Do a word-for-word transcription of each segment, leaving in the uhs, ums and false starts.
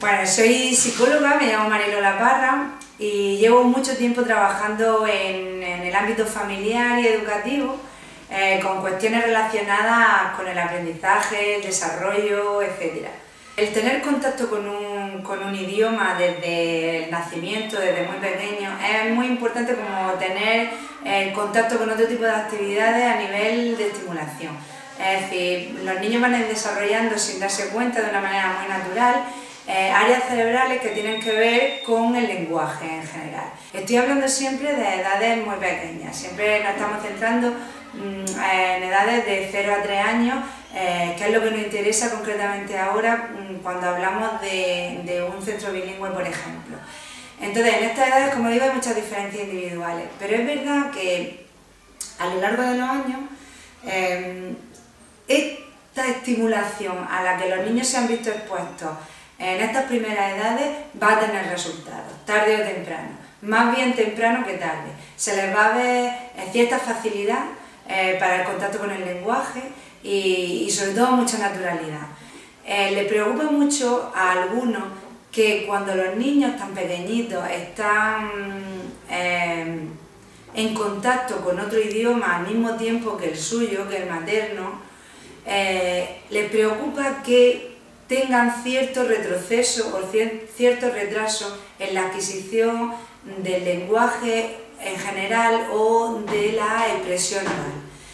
Bueno, soy psicóloga, me llamo Marilola Parra y llevo mucho tiempo trabajando en, en el ámbito familiar y educativo eh, con cuestiones relacionadas con el aprendizaje, el desarrollo, etcétera. El tener contacto con un, con un idioma desde el nacimiento, desde muy pequeño, es muy importante como tener el contacto con otro tipo de actividades a nivel de estimulación. Es decir, los niños van a ir desarrollando sin darse cuenta de una manera muy natural eh, áreas cerebrales que tienen que ver con el lenguaje en general. Estoy hablando siempre de edades muy pequeñas, siempre nos estamos centrando mmm, en edades de cero a tres años, eh, que es lo que nos interesa concretamente ahora mmm, cuando hablamos de, de un centro bilingüe, por ejemplo. Entonces, en estas edades, como digo, hay muchas diferencias individuales, pero es verdad que a lo largo de los años, eh, esta estimulación a la que los niños se han visto expuestos en estas primeras edades va a tener resultados, tarde o temprano, más bien temprano que tarde. Se les va a ver cierta facilidad eh, para el contacto con el lenguaje y, y sobre todo mucha naturalidad. Eh, le preocupa mucho a algunos que cuando los niños tan pequeñitos están eh, en contacto con otro idioma al mismo tiempo que el suyo, que el materno, eh, les preocupa que tengan cierto retroceso o cierto retraso en la adquisición del lenguaje en general o de la expresión oral.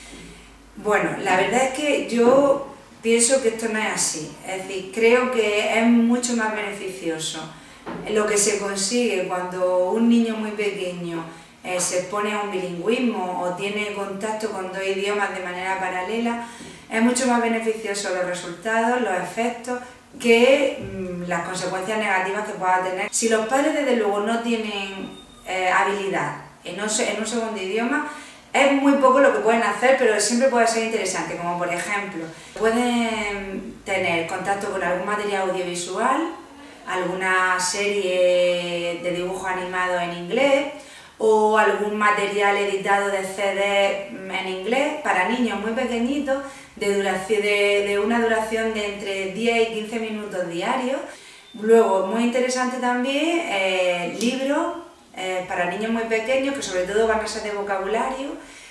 Bueno, la verdad es que yo pienso que esto no es así, es decir, creo que es mucho más beneficioso lo que se consigue cuando un niño muy pequeño eh, se expone a un bilingüismo o tiene contacto con dos idiomas de manera paralela. Es mucho más beneficioso los resultados, los efectos, que mmm, las consecuencias negativas que pueda tener. Si los padres desde luego no tienen eh, habilidad en un, en un segundo idioma, es muy poco lo que pueden hacer, pero siempre puede ser interesante, como por ejemplo, pueden tener contacto con algún material audiovisual, alguna serie de dibujos animados en inglés, o algún material editado de C D en inglés para niños muy pequeñitos de, duración, de, de una duración de entre diez y quince minutos diarios. Luego, muy interesante también, eh, libros eh, para niños muy pequeños que sobre todo van a ser de vocabulario.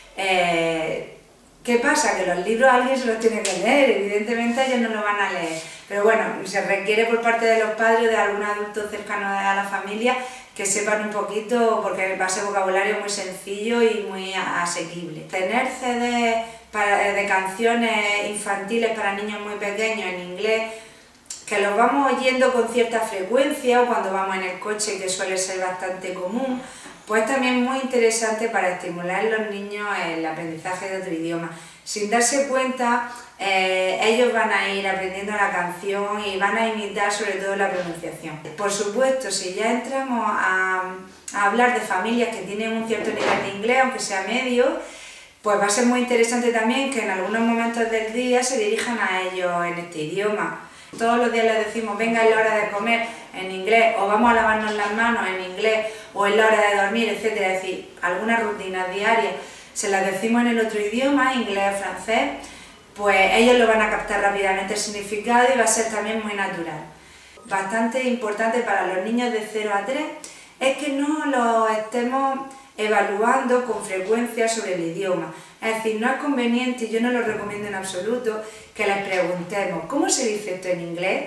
Eh, ¿Qué pasa? Que los libros alguien se los tiene que leer, evidentemente ellos no los van a leer, pero bueno, se requiere por parte de los padres o de algún adulto cercano a la familia que sepan un poquito, porque va a ser vocabulario muy sencillo y muy asequible. Tener C D para, de canciones infantiles para niños muy pequeños en inglés, que los vamos oyendo con cierta frecuencia o cuando vamos en el coche, que suele ser bastante común, pues también muy interesante para estimular a los niños el aprendizaje de otro idioma. Sin darse cuenta, eh, ellos van a ir aprendiendo la canción y van a imitar sobre todo la pronunciación. Por supuesto, si ya entramos a, a hablar de familias que tienen un cierto nivel de inglés, aunque sea medio, pues va a ser muy interesante también que en algunos momentos del día se dirijan a ellos en este idioma. Todos los días les decimos, venga, es la hora de comer en inglés, o vamos a lavarnos las manos en inglés, o es la hora de dormir, etcétera. Es decir, algunas rutinas diarias se las decimos en el otro idioma, inglés o francés, pues ellos lo van a captar rápidamente el significado y va a ser también muy natural. Bastante importante para los niños de cero a tres es que no los estemos evaluando con frecuencia sobre el idioma. Es decir, no es conveniente, yo no lo recomiendo en absoluto, que les preguntemos ¿cómo se dice esto en inglés?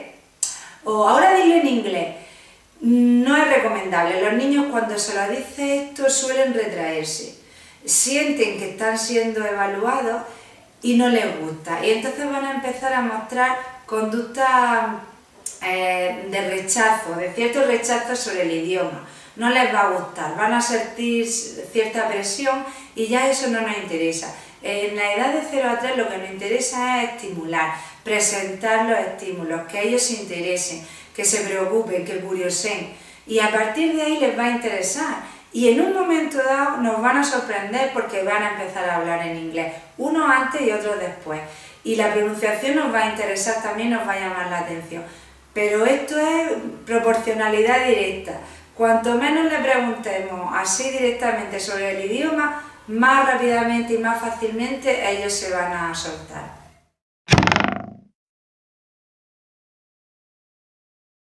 O ahora dilo en inglés. No es recomendable. Los niños cuando se les dice esto suelen retraerse, sienten que están siendo evaluados y no les gusta. Y entonces van a empezar a mostrar conductas eh, de rechazo, de cierto rechazo sobre el idioma. No les va a gustar, van a sentir cierta presión y ya eso no nos interesa. En la edad de cero a tres lo que nos interesa es estimular, presentar los estímulos, que ellos se interesen, que se preocupen, que curiosen, y a partir de ahí les va a interesar. Y en un momento dado nos van a sorprender porque van a empezar a hablar en inglés, unos antes y otros después. Y la pronunciación nos va a interesar también, nos va a llamar la atención. Pero esto es proporcionalidad directa. Cuanto menos le preguntemos así directamente sobre el idioma, más rápidamente y más fácilmente ellos se van a soltar.